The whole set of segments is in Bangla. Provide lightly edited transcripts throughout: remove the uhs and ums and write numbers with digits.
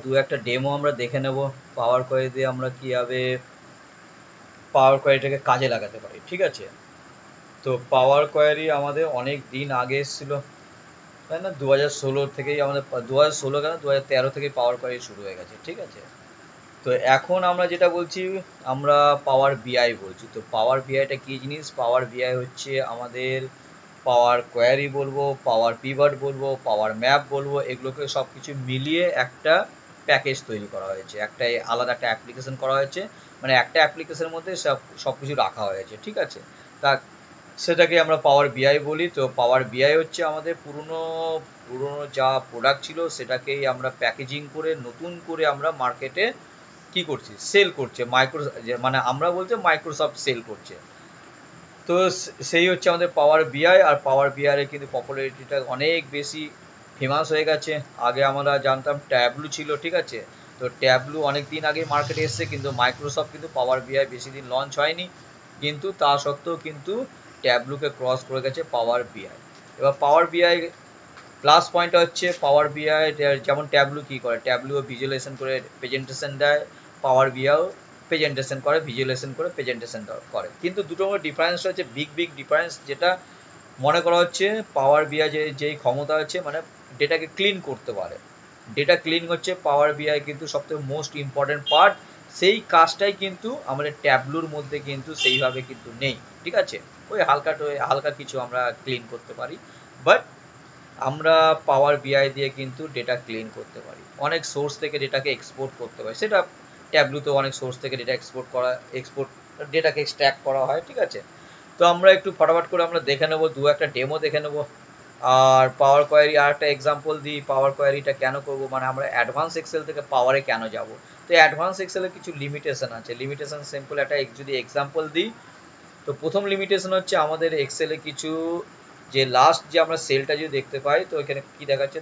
দু একটা ডেমো আমরা দেখে নেব পাওয়ার কোয়েরি দিয়ে আমরা কীভাবে পাওয়ার কোয়েরিটাকে কাজে লাগাতে পারি। ঠিক আছে, তো পাওয়ার কোয়েরি আমাদের অনেক দিন আগে এসেছিলো, তাই না? 2016 থেকেই আমাদের, 2016 কেন 2013 থেকেই পাওয়ার কোয়েরি শুরু হয়ে গেছে। ঠিক আছে, তো এখন আমরা যেটা বলছি আমরা পাওয়ার বিআই বলছি। তো পাওয়ার বিআইটা কী জিনিস? পাওয়ার বিআই হচ্ছে আমাদের পাওয়ার কোয়ারি বলবো, পাওয়ার পিভট বলবো, পাওয়ার ম্যাপ বলবো, এগুলোকে সব কিছু মিলিয়ে একটা প্যাকেজ তৈরি করা হয়েছে, একটা আলাদা একটা অ্যাপ্লিকেশন করা হয়েছে, মানে একটা অ্যাপ্লিকেশনের মধ্যে সব কিছু রাখা হয়েছে। ঠিক আছে, তা সেটাকে আমরা পাওয়ার বিআই বলি। তো পাওয়ার বিআই হচ্ছে আমাদের পুরনো যা প্রোডাক্ট ছিল সেটাকেই আমরা প্যাকেজিং করে নতুন করে আমরা মার্কেটে কি করছি, সেল করছে। মানে আমরা বলতে মাইক্রোসফট সেল করছে। তো সেই হচ্ছে আমাদের পাওয়ার বিআই। আর পাওয়ার বিআই কিন্তু পপুলারিটিটা অনেক বেশি ফেমাস হয়ে গেছে। আগে আমরা জানতাম ট্যাবলু ছিল, ঠিক আছে, তো ট্যাবলু অনেক দিন আগে মার্কেটে এসছে, কিন্তু মাইক্রোসফট কিন্তু পাওয়ার বিআই বেশি দিন লঞ্চ হয়নি, কিন্তু তা সত্ত্বেও কিন্তু ট্যাবলুকে ক্রস করে গেছে পাওয়ার বিআই। এবার পাওয়ার বিআই প্লাস পয়েন্ট হচ্ছে পাওয়ার বিআই যেমন ট্যাবলু কী করে, ট্যাবলুও ভিজুয়ালাইজেশন করে প্রেজেন্টেশন দেয়, পাওয়ার বিআইও প্রেজেন্টেশন করে ভিজুয়ালাইজেশন করে প্রেজেন্টেশন করে, কিন্তু দুটোর মধ্যে ডিফারেন্স হচ্ছে বিগ ডিফারেন্স। যেটা মনে করা হচ্ছে পাওয়ার বিআই যেই ক্ষমতা হচ্ছে মানে ডেটাকে ক্লিন করতে পারে, ডেটা ক্লিন হচ্ছে পাওয়ার বিআই কিন্তু সবথেকে মোস্ট ইম্পর্টেন্ট পার্ট। সেই কাজটাই কিন্তু আমাদের ট্যাবলুর মধ্যে কিন্তু সেইভাবে কিন্তু নেই। ঠিক আছে, ওই হালকা কিছু আমরা ক্লিন করতে পারি, বাট আমরা পাওয়ার বিআই দিয়ে কিন্তু ডেটা ক্লিন করতে পারি, অনেক সোর্স থেকে ডেটাকে এক্সপোর্ট করতে পারি। সেটা ট্যাবলুতে অনেক সোর্স থেকে ডেটা ডেটাকে এক্সট্র্যাক্ট করা হয়। ঠিক আছে, তো আমরা একটু ফটাফট করে আমরা দেখে নেবো, দু একটা ডেমো দেখে নেবো। আর পাওয়ার কোয়ারি আর একটা এক্সাম্পল দিই, পাওয়ার কোয়ারিটা কেন করবো, মানে আমরা অ্যাডভান্স এক্সেল থেকে পাওয়ারে কেন যাব। তো অ্যাডভান্স এক্সেলের কিছু লিমিটেশন আছে, লিমিটেশন সিম্পল একটা যদি এক্সাম্পল দিই, তো প্রথম লিমিটেশন হচ্ছে আমাদের এক্সেলে কিছু যে লাস্ট যে আমরা সেলটা যদি দেখতে পাই, তো এখানে কি দেখাচ্ছে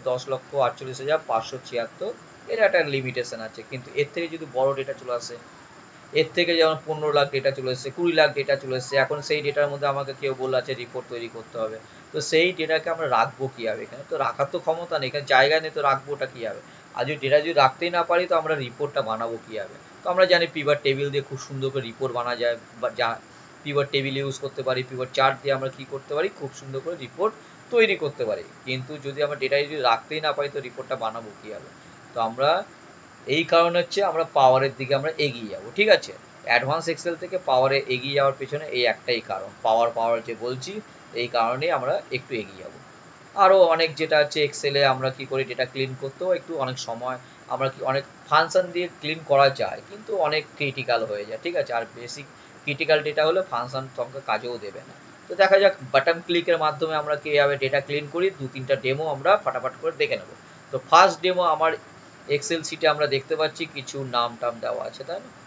10,48,576, এর একটা লিমিটেশন আছে। কিন্তু এর থেকে যদি বড় ডেটা চলে আসে, এর থেকে যেমন 15 লাখ ডেটা চলে এসেছে, 20 লাখ ডেটা চলে এসেছে, এখন সেই ডেটার মধ্যে আমাকে কেউ বললো আছে রিপোর্ট তৈরি করতে হবে, তো সেই ডেটাকে আমরা রাখবো কীভাবে? এখানে তো রাখার তো ক্ষমতা নেই, এখানে জায়গা নেই, তো রাখবো ওটা কীভাবে? আর যদি ডেটা যদি রাখতেই না পারি, তো আমরা রিপোর্টটা বানাবো কীভাবে? তো আমরা জানি পিভট টেবিল দিয়ে খুব সুন্দর করে রিপোর্ট বানা যায়, বা পিভট টেবিল ইউজ করতে পারি, পিভট চার্ট দিয়ে আমরা কি করতে পারি, খুব সুন্দর করে রিপোর্ট তৈরি করতে পারি। কিন্তু যদি আমরা ডেটা যদি রাখতেই না পারি, তো রিপোর্টটা বানাবো কীভাবে? তো আমরা এই কারণে হচ্ছে আমরা পাওয়ারের দিকে আমরা এগিয়ে যাবো। ঠিক আছে, অ্যাডভান্স এক্সেল থেকে পাওয়ারে এগিয়ে যাওয়ার পেছনে এই একটাই কারণ, পাওয়ার যে বলছি, এই কারণেই আমরা একটু এগিয়ে যাবো। আরও অনেক যেটা আছে এক্সেলে আমরা কি করি, ডেটা ক্লিন করতেও একটু অনেক সময় আমরা কি অনেক ফাংশন দিয়ে ক্লিন করা যায়, কিন্তু অনেক ক্রিটিক্যাল হয়ে যায়। ঠিক আছে, আর বেসিক ক্রিটিক্যাল ডেটা হলে ফাংশন সঙ্গে কাজেও দেবে না। তো দেখা যাক বাটন ক্লিকের মাধ্যমে আমরা কীভাবে ডেটা ক্লিন করি, দু তিনটা ডেমো আমরা ফাটাফাট করে দেখে নেব। তো ফার্স্ট ডেমো আমার এক্সেল শিটে আমরা দেখতে পাচ্ছি কিছু নাম টাম দেওয়া আছে, তাই না?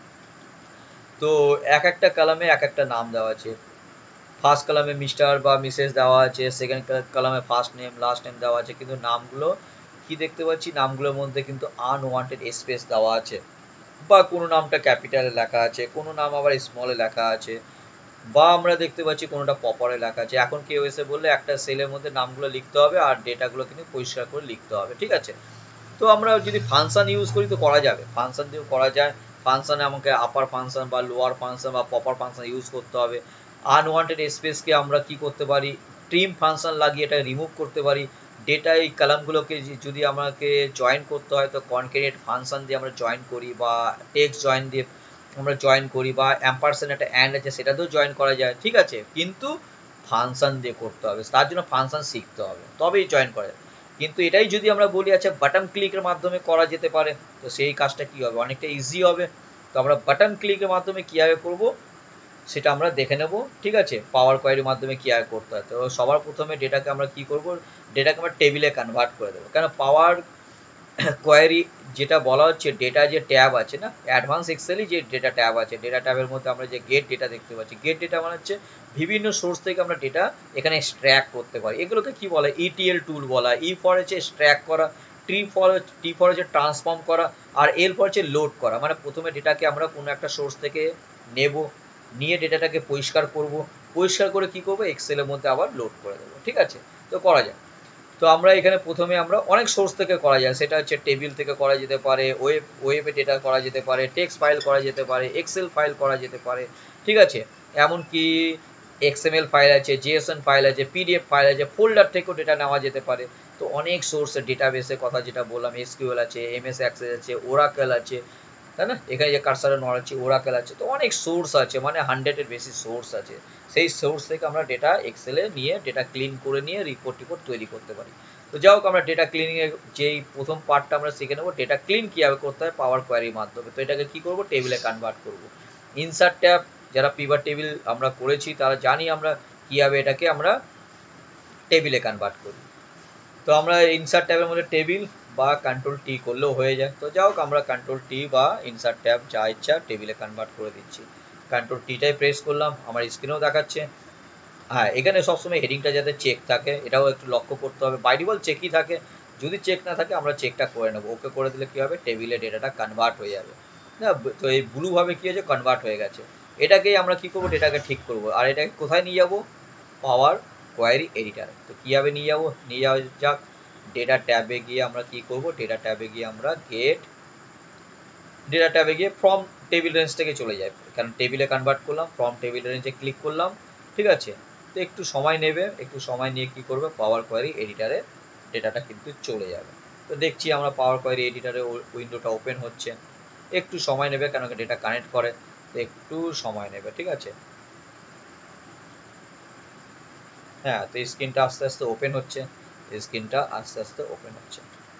তো এক একটা কলামে এক একটা নাম দেওয়া আছে। ফার্স্ট কলামে মিস্টার বা মিসেস দেওয়া আছে, সেকেন্ড কলামে ফার্স্ট নেম লাস্ট নেম দেওয়া আছে, কিন্তু নামগুলো কি দেখতে পাচ্ছি, নামগুলোর মধ্যে কিন্তু আনওয়ান্টেড স্পেস দেওয়া আছে, বা কোনো নামটা ক্যাপিটালে লেখা আছে, কোনো নাম আবার স্মলে লেখা আছে, বা আমরা দেখতে পাচ্ছি কোনোটা পপারে লেখা আছে। এখন কেউ এসে বললে একটা সেলের মধ্যে নামগুলো লিখতে হবে আর ডেটাগুলো কিন্তু পরিষ্কার করে লিখতে হবে। ঠিক আছে, তো আমরা যদি ফাংশন ইউজ করি তো করা যাবে, ফাংশন দিয়েও করা যায়। ফাংশনে আমাকে আপার ফাংশন বা লোয়ার ফাংশন বা পপার ফাংশন ইউজ করতে হবে। আনওয়ান্টেড স্পেসকে আমরা কি করতে পারি, ট্রিম ফাংশন লাগিয়ে এটা রিমুভ করতে পারি। ডেটা এই কলামগুলোকে যদি আমাকে জয়েন করতে হয়, তো কনক্যাটেনেট ফাংশন দিয়ে আমরা জয়েন করি, বা টেক্সট জয়েন দিয়ে আমরা জয়েন করি, বা অ্যাম্পারসেন্ট একটা অ্যান্ড আছে সেটা দিয়েও জয়েন করা যায়। ঠিক আছে, কিন্তু ফাংশন দিয়ে করতে হবে, তার জন্য ফাংশন শিখতে হবে, তবেই জয়েন করা যাবে। কিন্তু এটাই যদি আমরা বলি আচ্ছা বাটন ক্লিকের মাধ্যমে করা যেতে পারে, তো সেই কাজটা কি হবে, অনেকটা ইজি হবে। তো আমরা বাটন ক্লিকের মাধ্যমে কীভাবে করব সেটা আমরা দেখে নেব। ঠিক আছে, পাওয়ার কোয়ারির মাধ্যমে কীভাবে করতে হয়। তো সবার প্রথমে ডেটাকে আমরা কি করব, ডেটাকে আমরা টেবিলে কনভার্ট করে দেবো। কেন পাওয়ার কোয়ারি যেটা বলা হচ্ছে, ডেটা যে ট্যাব আছে না, অ্যাডভান্স এক্সেলই যে ডেটা ট্যাব আছে, ডেটা ট্যাবের মধ্যে আমরা যে গেট ডেটা দেখতে পাচ্ছি, গেট ডেটা মানে হচ্ছে বিভিন্ন সোর্স থেকে আমরা ডেটা এখানে এক্সট্র্যাক্ট করতে পারি। এগুলোকে কি বলে, ইটিএল টুল বলা। ই ফর হচ্ছে এক্সট্র্যাক্ট করা, টি ফর হচ্ছে ট্রান্সফর্ম করা, আর এল ফর হচ্ছে লোড করা। মানে প্রথমে ডেটাকে আমরা কোনো একটা সোর্স থেকে নেব, নিয়ে ডেটাটাকে পরিষ্কার করব, পরিষ্কার করে কি করব, এক্সেলের মধ্যে আবার লোড করে দেবো। ঠিক আছে, তো করা যায়। তো তো আমরা এখানে প্রথমে আমরা অনেক সোর্স থেকে করা যায়, সেটা হচ্ছে টেবিল থেকে করা যেতে পারে, ওয়েবে ডেটা করা যেতে পারে, টেক্সট ফাইল করা যেতে পারে, এক্সেল ফাইল করা যেতে পারে, ঠিক আছে, এমনকি এক্সএমএল ফাইল আছে, জেএসএন ফাইল আছে, পিডিএফ ফাইল আছে, ফোল্ডার থেকেও ডেটা নেওয়া যেতে পারে। তো অনেক সোর্সের ডেটাবেসের কথা যেটা বললাম, এসকিউএল আছে, এমএস অ্যাক্সেস আছে, ওরাকেল আছে, তাই না, এখানে যে কার্সারে নড়াচ্ছি ওরাকেল আছে, তো অনেক সোর্স আছে, মানে 100-এর বেশি সোর্স আছে। সেই সোর্স থেকে আমরা ডেটা এক্সেলে নিয়ে ডেটা ক্লিন করে নিয়ে রিপোর্ট তৈরি করতে পারি। তো যাই হোক, আমরা ডেটা ক্লিনিং এর যেই প্রথম পার্টটা আমরা শিখে নেবো, ডেটা ক্লিন কিভাবে করতে হয় পাওয়ার কোয়ারির মাধ্যমে। তো এটাকে কি করব, টেবিলে কনভার্ট করব। ইনসার্ট ট্যাব, যারা পিভট টেবিল আমরা করেছি তারা জানি আমরা কিভাবে এটাকে আমরা টেবিলে কনভার্ট করি। তো আমরা ইনসার্ট ট্যাবের মধ্যে টেবিল বা কন্ট্রোল টি করলেও হয়ে যায়। তো যাই হোক, আমরা কন্ট্রোল টি বা ইনসার্ট ট্যাব যা ইচ্ছা টেবিলে কনভার্ট করে দিচ্ছি। কন্ট্রোল টিটাই প্রেস করলাম, আমার স্ক্রিনেও দেখাচ্ছে। হ্যাঁ, এখানে সবসময় হেডিংটা যাতে চেক থাকে এটাও একটু লক্ষ্য করতে হবে। বাই ডিফল্ট চেকই থাকে, যদি চেক না থাকে আমরা চেকটা করে নেবো। ওকে করে দিলে কি হবে, টেবিলে ডেটাটা কনভার্ট হয়ে যাবে। না, তো এই ব্লু ভাবে কি হয়েছে, কনভার্ট হয়ে গেছে। এটাকেই আমরা কি করবো, ডেটাকে ঠিক করবো। আর এটাকে কোথায় নিয়ে যাবো, পাওয়ার কোয়ারি এডিটারে। তো কীভাবে নিয়ে যাবো, নিয়ে যাওয়া যাক। ডেটা ট্যাবে গিয়ে আমরা কি করব, ডেটা ট্যাবে গিয়ে আমরা ডেটা ট্যাবে গিয়ে ফ্রম টেবিল রেঞ্জ থেকে চলে যায়, কারণ টেবিলে কনভার্ট করলাম, ফ্রম টেবিল রেঞ্জে ক্লিক করলাম, ঠিক আছে। তো একটু সময় নেবে, একটু সময় নিয়ে কি করবে, পাওয়ার কোয়ারি এডিটারে ডেটাটা কিন্তু চলে যাবে। তো দেখছি আমরা পাওয়ার কোয়ারি এডিটারে উইন্ডোটা ওপেন হচ্ছে, একটু সময় নেবে কেন ডেটা কানেক্ট করে, তো একটু সময় নেবে, ঠিক আছে। হ্যাঁ, তো স্ক্রিনটা আস্তে আস্তে ওপেন হচ্ছে, স্ক্রিনটা আস্তে আস্তে ওপেন হচ্ছে।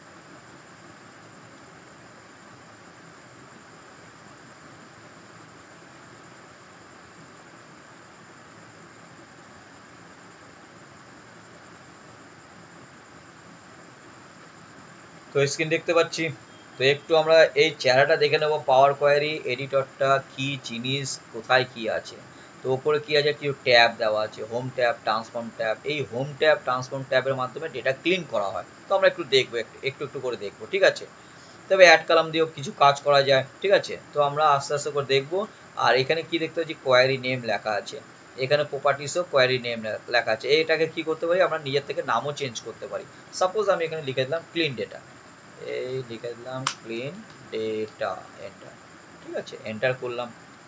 তো স্ক্রিন দেখতে পাচ্ছি। তো একটু আমরা এই চেহারাটা দেখে নেবো, পাওয়ার কোয়ারি এডিটরটা কি জিনিস, কোথায় কি আছে। তো উপরে কি আছে, কি ট্যাব দেওয়া আছে, হোম ট্যাব, ট্রান্সফর্ম ট্যাব। এই হোম ট্যাব, ট্রান্সফর্ম ট্যাবের মাধ্যমে ডেটা ক্লিন করা হয়। তো আমরা একটু দেখবো, একটু করে দেখবো, ঠিক আছে। তবে অ্যাড কলাম দিয়েও কিছু কাজ করা যায়, ঠিক আছে। তো আমরা আস্তে আস্তে করে দেখবো। আর এখানে কি দেখতে পাচ্ছি, কোয়ারি নেম লেখা আছে, এখানে প্রপার্টিসও কোয়ারি নেম লেখা আছে। এটাকে কি করতে পারি, আমরা নিজের থেকে নামও চেঞ্জ করতে পারি। সাপোজ আমি এখানে লিখে দিলাম ক্লিন ডেটা, এই লিখে দিলাম ক্লিন ডেটা, এন্টার, ঠিক আছে, এন্টার করলাম।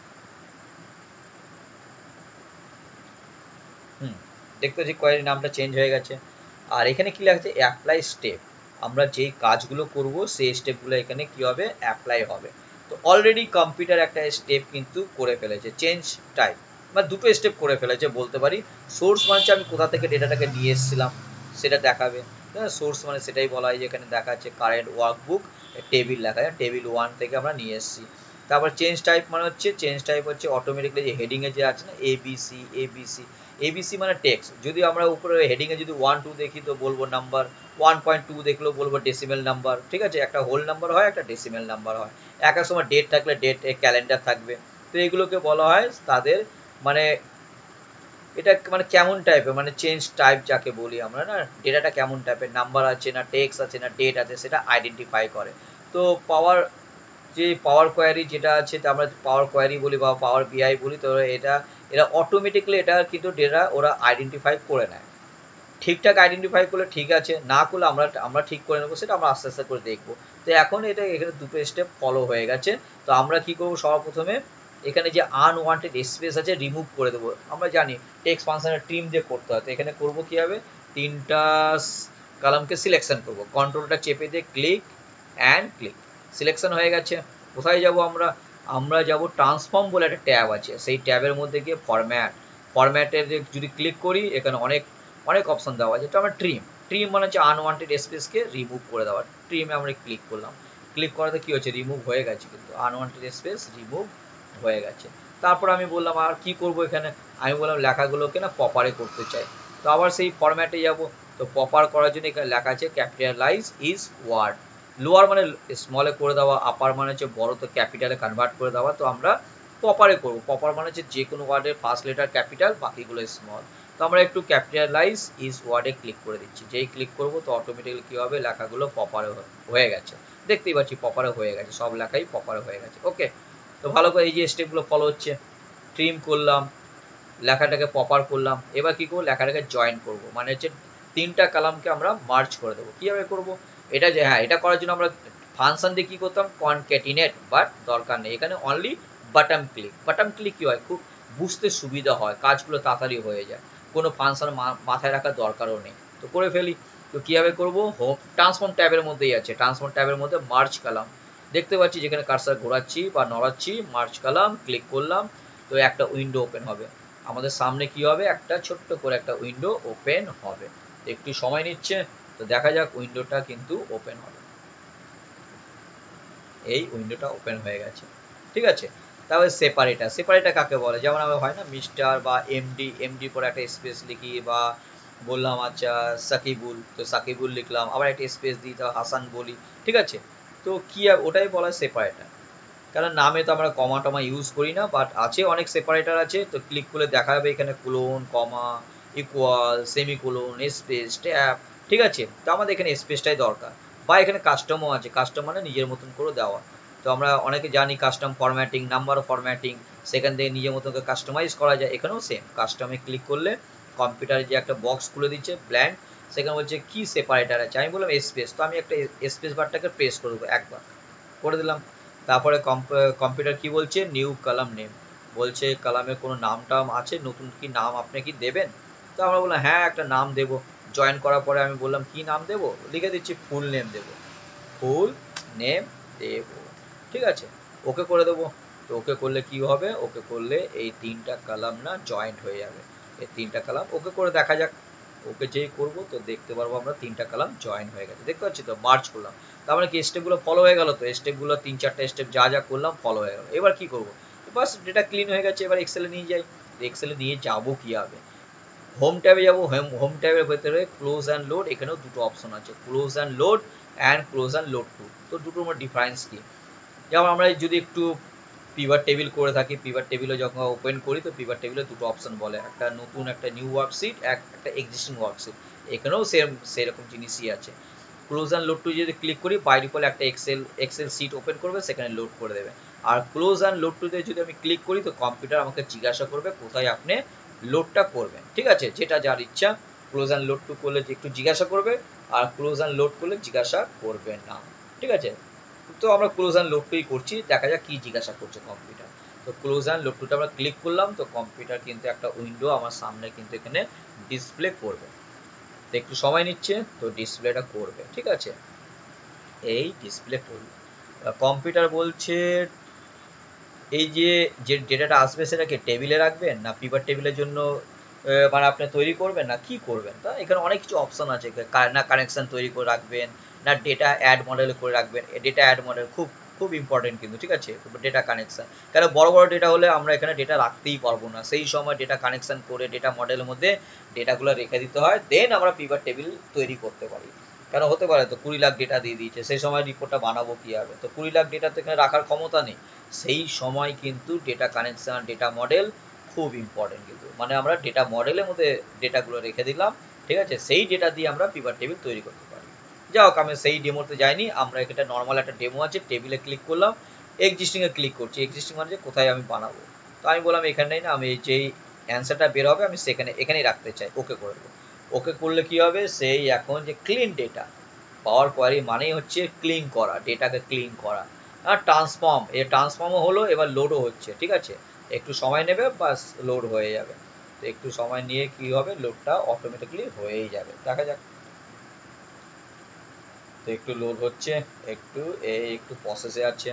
দেখতে পাচ্ছি কোয়ারি নামটা চেঞ্জ হয়ে গেছে। আর এখানে কি লেখা আছে, অ্যাপ্লাই স্টেপ, আমরা যেই কাজগুলো করব সেই স্টেপগুলো এখানে কি হবে, অ্যাপ্লাই হবে। তো অলরেডি কম্পিউটার একটা স্টেপ কিন্তু করে ফেলেছে, চেঞ্জ টাইপ, বা দুটো স্টেপ করে ফেলেছে বলতে পারি। সোর্স মানে আমি কোথা থেকে ডেটাটাকে নিয়ে এসেছিলাম সেটা দেখাবে। সোর্স মানে সেটাই বলা হয়, যে এখানে দেখা যাচ্ছে কারেন্ট ওয়ার্কবুক টেবিল লেখা যায়, টেবিল 1 থেকে আমরা নিয়ে এসেছি। তারপর চেঞ্জ টাইপ মানে হচ্ছে, চেঞ্জ টাইপ হচ্ছে অটোমেটিকলি যে হেডিংয়ে যে আছে না, এবিসি এবিসি, এবিসি মানে টেক্সট। যদি আমরা উপরে হেডিংয়ে যদি 1 2 দেখি তো বলবো নাম্বার, 1.2 দেখলেও বলবো ডেসিমেল নাম্বার, ঠিক আছে। একটা হোল নাম্বার হয়, একটা ডেসিমেল নাম্বার হয়। এক এক সময় ডেট থাকলে ডেট, ক্যালেন্ডার থাকবে। তো এগুলোকে বলা হয় তাদের মানে, এটা মানে কেমন টাইপের, মানে চেঞ্জ টাইপ যাকে বলি আমরা, না ডেটাটা কেমন টাইপের, নাম্বার আছে না টেক্সট আছে না ডেট আছে, সেটা আইডেন্টিফাই করে। তো পাওয়ার, যে পাওয়ার কোয়ারি যেটা আছে, আমরা পাওয়ার কোয়ারি বলি বা পাওয়ার বিআই বলি, তো এরা অটোমেটিকলি এটা কিন্তু ডেটা ওরা আইডেন্টিফাই করে নেয়। ঠিকঠাক আইডেন্টিফাই করলে ঠিক আছে, না করলে আমরা ঠিক করে নেবো, সেটা আমরা আস্তে আস্তে করে দেখবো। তো এখন এটা এখানে দুটো স্টেপ ফলো হয়ে গেছে। তো আমরা কি করবো, সর্বপ্রথমে এখানে যে আনওয়ান্টেড স্পেস আছে রিমুভ করে দেবো। আমরা জানি টেক্সট ফাংশনের ট্রিম দিয়ে করতে হয়, তো এখানে করবো কি হবে, তিনটা কলামকে সিলেকশন করবো, কন্ট্রোলটা চেপে দিয়ে ক্লিক অ্যান্ড ক্লিক, সিলেকশন হয়ে গেছে। কোথায় যাব আমরা, আমরা যাব ট্রান্সফর্ম বলে একটা ট্যাব আছে, সেই ট্যাবের মধ্যে গিয়ে ফরম্যাটের যদি ক্লিক করি, এখানে অনেক অপশন দেওয়া আছে। তো আমরা ট্রিম মানে হচ্ছে আনওয়ান্টেড স্পেসকে রিমুভ করে দেওয়া। ট্রিমে আমরা ক্লিক করলাম, ক্লিক করাতে কি হচ্ছে, রিমুভ হয়ে গেছে, কিন্তু আনওয়ান্টেড স্পেস রিমুভ হয়ে গেছে। তারপর আমি বললাম আর কি করব, এখানে আমি বললাম লেখাগুলোকে না পপারে করতে চাই। তো আবার সেই ফরম্যাটে যাব। তো পপার করার জন্য এখানে লেখা আছে ক্যাপিটালাইজ ইজ ওয়ার্ড, লোয়ার মানে স্মলে করে দেওয়া, আপার মানে হচ্ছে বড়, তো ক্যাপিটালে কনভার্ট করে দেওয়া। তো আমরা পপারে করব, পপার মানে হচ্ছে যে কোনো ওয়ার্ডের ফার্স্ট লেটার ক্যাপিটাল, বাকিগুলো স্মল। তো আমরা একটু ক্যাপিটালাইজ ইজ ওয়ার্ডে ক্লিক করে দিচ্ছি, যেই ক্লিক করব তো অটোমেটিক্যালি কি হবে, লেখাগুলো পপারে হয়ে গেছে। দেখতেই পাচ্ছি পপারে হয়ে গেছে, সব লেখাই পপারে হয়ে গেছে। ওকে, তো ভালো করে এই যে স্টেপগুলো ফলো হচ্ছে, ট্রিম করলাম, লেখাটাকে পপার করলাম। এবার কি করবো, লেখাটাকে জয়েন করব, মানে হচ্ছে তিনটা কলামকে আমরা মার্জ করে দেবো। কিভাবে করব এটা, যে হ্যাঁ এটা করার জন্য আমরা ফাংশন দিয়ে কি করতাম, কনক্যাটিনেট, বাট দরকার নেই, এখানে only button click. Button click কি হয়, খুব বুঝতে সুবিধা হয়, কাজগুলো তাড়াতাড়ি হয়ে যায়, কোনো ফাংশন মাথায় রাখার দরকারও নেই। তো করে ফেলি। তো কিভাবে করব, হোম ট্রান্সফর্ম ট্যাবের মধ্যেই আছে, ট্রান্সফর্ম ট্যাবের মধ্যে মার্জ কলাম দেখতে পাচ্ছি, যেখানে কার্সার ঘোরাচ্ছি বা নড়াচ্ছি, মার্জ কলাম ক্লিক করলাম, তো একটা উইন্ডো ওপেন হবে আমাদের সামনে। কি হবে, একটা ছোট্ট করে একটা উইন্ডো ওপেন হবে। একটু সময় নিচ্ছে, তো দেখা যাক উইন্ডোটা কিন্তু ওপেন হবে। এই উইন্ডোটা ওপেন হয়ে গেছে, ঠিক আছে। তাহলে সেপারেটার, সেপারেটার কাকে বলে, যেমন আমরা হয় না মিস্টার বা এমডি, এমডি পরে একটা স্পেস লিখি, বা বললাম আচ্ছা সাকিবুল, তো সাকিবুল লিখলাম, আবার একটা স্পেস দিই, তো হাসান বলি, ঠিক আছে। তো কি ওটাই বলা হয় সেপারেটার, কারণ নামে তো আমরা কমা টমা ইউজ করি না, বাট আছে অনেক সেপারেটার আছে। তো ক্লিক করলে দেখা যাবে এখানে colon, comma, equal, semicolon, space, tab, ঠিক আছে। তো আমাদের এখানে স্পেসটাই দরকার, বা এখানে কাস্টমও আছে, কাস্টম মানে নিজের মতন করে দেওয়া। তো আমরা অনেকে জানি কাস্টম ফরম্যাটিং, নাম্বার ফরম্যাটিং, সেখান থেকে নিজের মতন করে কাস্টমাইজ করা যায়। এখানেও সেম, কাস্টমে ক্লিক করলে কম্পিউটারে যে একটা বক্স খুলে দিচ্ছে ব্ল্যাঙ্ক, সেখানে বলছে কি সেপারেটার আছে, আমি বললাম স্পেস, তো আমি একটা স্পেস বারটাকে প্রেস করে দেবো, একবার করে দিলাম। তারপরে কম্পিউটার কি বলছে, নিউ কলাম নেম, বলছে কলামের কোনো নাম টাম আছে, নতুন কি নাম আপনি কি দেবেন। তো আমরা বললাম হ্যাঁ একটা নাম দেবো। জয়েন করার পরে আমি বললাম কি নাম দেবো, লিখে দিচ্ছি ফুল নেম দেবো, ফুল নেম দেবো, ঠিক আছে। ওকে করে দেবো। তো ওকে করলে কি হবে, ওকে করলে এই তিনটা কলাম না জয়েন্ট হয়ে যাবে, এই তিনটা কলাম ওকে করে দেখা যাক। ওকে যেই করবো তো দেখতে পারবো আমরা তিনটা কলাম জয়েন হয়ে গেছে, দেখতে পাচ্ছি তো, মার্চ করলাম। তার মানে কি স্টেপগুলো ফলো হয়ে গেল, তো স্টেপগুলো 3-4টা স্টেপ যা যা করলাম ফলো হয়ে গেল। এবার কি করবো, বাস ডেটা ক্লিন হয়ে গেছে, এবার এক্সেলে নিয়ে যাই। এক্সেলে নিয়ে যাবো কি হবে, হোম ট্যাবে যাবো, হোম ট্যাবের ভেতরে ক্লোজ অ্যান্ড লোড, এখানেও দুটো অপশন আছে, close and load and close and load to. তো দুটোর মধ্যে ডিফারেন্স কি, যেমন আমরা যদি একটু পিভাট টেবিল করে থাকি, পিভাট টেবিলে যখন ওপেন করি তো পিভাট টেবিলে দুটো অপশন বলে, একটা নতুন একটা নিউ ওয়ার্কশিট, একটা এক্সিস্টিং ওয়ার্কশিট। এখানেও সেম সেরকম জিনিসই আছে। ক্লোজ অ্যান্ড লোড টু যদি ক্লিক করি বাই ডিফল্ট একটা এক্সেল সিট ওপেন করবে, সেখানে লোড করে দেবে। আর ক্লোজ অ্যান্ড লোড টুতে যদি আমি ক্লিক করি তো কম্পিউটার আমাকে জিজ্ঞাসা করবে কোথায় আপনি লোডটা করবেন, ঠিক আছে, যেটা যার ইচ্ছা। ক্লোজ অ্যান্ড লোড টু করলে একটু জিজ্ঞাসা করবে, আর ক্লোজ অ্যান্ড লোড করলে জিজ্ঞাসা করবে না, ঠিক আছে। তো আমরা ক্লোজ অ্যান্ড লোড টুই করছি, দেখা যাক কি জিজ্ঞাসা করছে কম্পিউটার। তো ক্লোজ অ্যান্ড লোড টুতে আমরা ক্লিক করলাম, তো কম্পিউটার কিন্তু একটা উইন্ডো আমার সামনে কিন্তু এখানে ডিসপ্লে করবে। তো একটু সময় নিচ্ছে, তো ডিসপ্লেটা করবে, ঠিক আছে। এই ডিসপ্লে করবে, কম্পিউটার বলছে এই যে যে ডেটাটা আসবে সেটাকে টেবিলে রাখবেন না পিভাট টেবিলের জন্য মানে আপনি তৈরি করবেন না কি করবেন। তা এখানে অনেক কিছু অপশন আছে, না কানেকশন তৈরি করে রাখবেন, না ডেটা অ্যাড মডেল করে রাখবেন। ডেটা অ্যাড মডেল খুব খুব ইম্পর্টেন্ট কিন্তু, ঠিক আছে, ডেটা কানেকশন। কারণ বড় বড় ডেটা হলে আমরা এখানে ডেটা রাখতেই পারবো না, সেই সময় ডেটা কানেকশন করে ডেটা মডেলের মধ্যে ডেটাগুলো রেখে দিতে হয়, দেন আমরা পিভাট টেবিল তৈরি করতে পারি। কারণ হতে পারে তো 20 লাখ ডেটা দিয়ে দিয়েছে, সেই সময় রিপোর্টটা বানাবো কীভাবে, তো 20 লাখ ডেটা তো এখানে রাখার ক্ষমতা নেই। সেই সময় কিন্তু ডেটা কানেকশন, ডেটা মডেল খুব ইম্পর্টেন্ট কিন্তু, মানে আমরা ডেটা মডেলের মধ্যে ডেটাগুলো রেখে দিলাম, ঠিক আছে, সেই ডেটা দিয়ে আমরা পিভাট টেবিল তৈরি করতে পারি। যাই হোক আমি সেই ডেমোতে যাইনি, আমরা এখানে নর্মাল একটা ডেমো আছে, টেবিলে ক্লিক করলাম, এক্সিস্টিংয়ে ক্লিক করছি, এক্সিস্টিং মানে যে কোথায় আমি বানাবো। তো আমি বললাম এখানেই না, আমি যেই অ্যান্সারটা বের হবে আমি সেখানে এখানেই রাখতে চাই, ওকে করে দেবো। ওকে করলে কি হবে, সেই এখন যে ক্লিন ডেটা, পাওয়ার কোয়ারি মানেই হচ্ছে ক্লিন করা, ডেটাকে ক্লিন করা। আর ট্রান্সফর্ম, এ ট্রান্সফর্মও হলো, এবার লোডও হচ্ছে, ঠিক আছে। একটু সময় নেবে, বাস লোড হয়ে যাবে। তো একটু সময় নিয়ে কি হবে, লোডটা অটোমেটিকলি হয়েই যাবে, দেখা যাক। তো একটু লোড হচ্ছে, একটু একটু প্রসেসে আছে,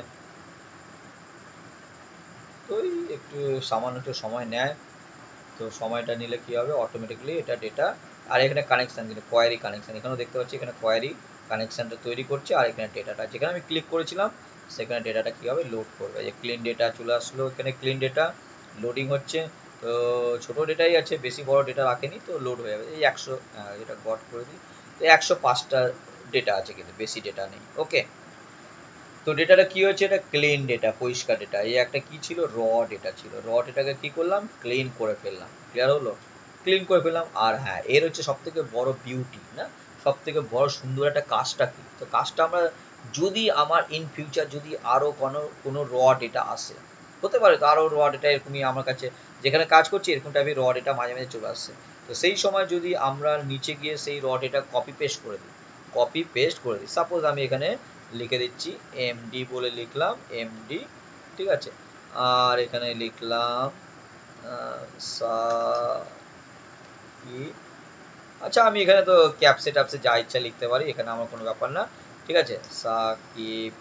তো একটু সামান্য একটু সময় নেয়। তো সময়টা নিলে কি হবে, অটোমেটিকলি এটা ডেটা। আর এখানে কানেকশন, কিন্তু কোয়ারি কানেকশন, এখানেও দেখতে পাচ্ছি এখানে কোয়ারি কানেকশনটা তৈরি করছে, আর এখানে ডেটাটা যেখানে আমি ক্লিক করেছিলাম সেখানে ডেটাটা কি হবে, লোড করবে। যে ক্লিন ডেটা চলে আসলো, এখানে ক্লিন ডেটা লোডিং হচ্ছে। তো ছোট ডেটাই আছে, বেশি বড় ডেটা রাখেনি, তো লোড হয়ে যাবে। এই 100, এটা গট করে দিই, তো 105টা ডেটা আছে, কিন্তু বেশি ডেটা নেই, ওকে। তো ডেটাটা কি হয়েছে, এটা ক্লিন ডেটা, পরিষ্কার ডেটা। এই একটা কি ছিল, র ডেটা ছিল, র ডেটাকে কি করলাম, ক্লিন করে ফেললাম, ক্লিয়ার হলো, ক্লিন করে ফেললাম। আর হ্যাঁ, এর হচ্ছে সব থেকে বড় বিউটি, না সব থেকে বড় সুন্দর একটা কাজটা কি, তো কাজটা আমরা যদি আমার ইন ফিউচার যদি আরো কোনো র ডেটা আসে, হতে পারে তো আরও র ডেটা এরকমই আমার কাছে যেখানে কাজ করছি এরকম টাইপের র ডেটা মাঝে মাঝে চলে আসছে। তো সেই সময় যদি আমরা নিচে গিয়ে সেই র ডেটা কপি পেস্ট করে দিই, সাপোজ আমি এখানে লিখে দিচ্ছি এমডি বলে লিখলাম এমডি, ঠিক আছে, আর এখানে লিখলাম আচ্ছা আমি এখানে তো ক্যাপসে ট্যাপসে যা ইচ্ছা লিখতে পারি, এখানে আমার কোনো ব্যাপার না, ঠিক আছে। সাকিব,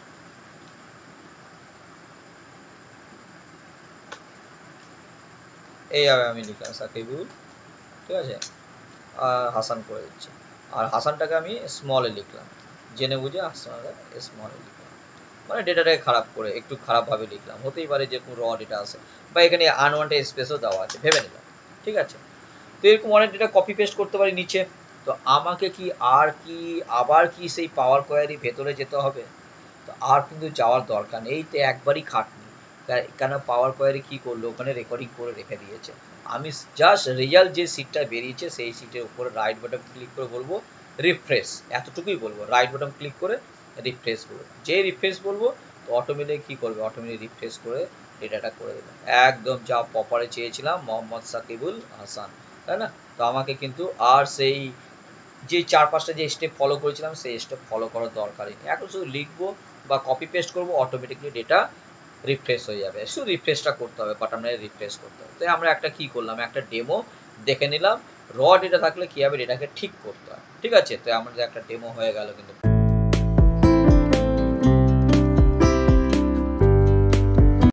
এইভাবে আমি লিখলাম সাকিবুল, ঠিক আছে, আর হাসান করে দিচ্ছি, আর হাসানটাকে আমি স্মলে লিখলাম, জেনে বুঝে হাসানটা স্মলে লিখলাম, মানে ডেটাটাকে খারাপ করে একটু খারাপভাবে লিখলাম, হতেই পারে যে কোনো র ডেটা আছে, বা এখানে আনওয়ান্টেড স্পেসও দেওয়া আছে, ভেবে নিলাম, ঠিক আছে। তো এরকম অনেক ডেটা কপি পেস্ট করতে পারি নিচে। তো আমাকে কি আবার কি সেই পাওয়ার কোয়ারি ভেতরে যেতে হবে? তো আর কিন্তু যাওয়ার দরকার নেই, এই তো একবারই খাটনি, কেন পাওয়ার কোয়ারি কি করলো, ওখানে রেকর্ডিং করে রেখে দিয়েছে। আমি জাস্ট রেজাল্ট যে সিটটা বেরিয়েছে সেই সিটের উপরে রাইট বাটন ক্লিক করে বলবো রিফ্রেশ, এতটুকুই বলবো, রাইট বাটন ক্লিক করে রিফ্রেশ করবো, যে রিফ্রেশ বলবো তো অটোমেটিক কি করবে, অটোমেটিক রিফ্রেশ করে ডেটাটা করে দেবে, একদম যা প্রপারে চেয়েছিলাম মোহাম্মদ সাকিবুল হাসান, তাই না? তো আমাকে কিন্তু আর সেই যে 4-5টা যে স্টেপ ফলো করেছিলাম সেই স্টেপ ফলো করার দরকারই নেই, এখন শুধু লিখবো বা কপি পেস্ট করবো, অটোমেটিকলি ডেটা রিফ্রেশ হয়ে যাবে, শুধু রিফ্রেশটা করতে হবে, বাটন মেরে রিফ্রেশ করতে হবে। তাই আমরা একটা কি করলাম, একটা ডেমো দেখে নিলাম, র ডেটা থাকলে কি হবে ডেটাকে ঠিক করতে হয়, ঠিক আছে। তো আমাদের একটা ডেমো হয়ে গেল কিন্তু।